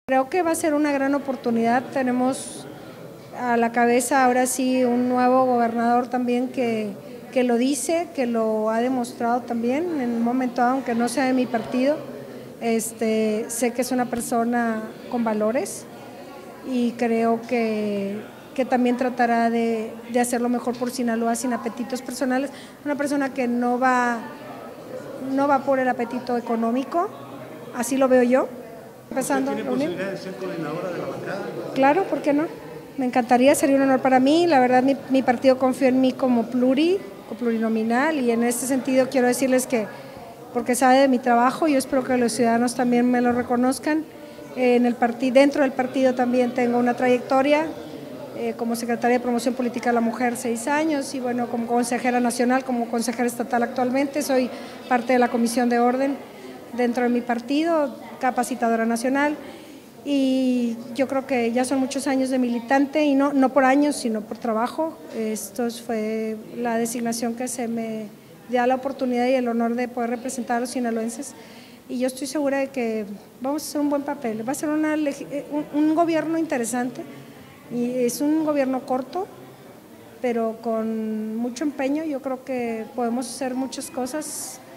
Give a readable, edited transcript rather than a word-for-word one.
Creo que va a ser una gran oportunidad. Tenemos a la cabeza ahora sí un nuevo gobernador también que lo dice, que lo ha demostrado también en un momento, aunque no sea de mi partido. Sé que es una persona con valores y creo que también tratará de hacer lo mejor por Sinaloa sin apetitos personales. Una persona que no va por el apetito económico, así lo veo yo. Empezando, ¿tiene posibilidad de ser coordinadora de la bancada? Claro, ¿por qué no? Me encantaría, sería un honor para mí. La verdad, mi partido confió en mí como plurinominal, y en este sentido quiero decirles que, porque sabe de mi trabajo, yo espero que los ciudadanos también me lo reconozcan. Dentro del partido también tengo una trayectoria como secretaria de Promoción Política de la Mujer 6 años, y bueno, como consejera nacional, como consejera estatal actualmente, soy parte de la Comisión de Orden dentro de mi partido, capacitadora nacional, y yo creo que ya son muchos años de militante, y no por años, sino por trabajo. Esto fue la designación que se me da la oportunidad y el honor de poder representar a los sinaloenses, y yo estoy segura de que vamos a hacer un buen papel. Va a ser un gobierno interesante, y es un gobierno corto, pero con mucho empeño. Yo creo que podemos hacer muchas cosas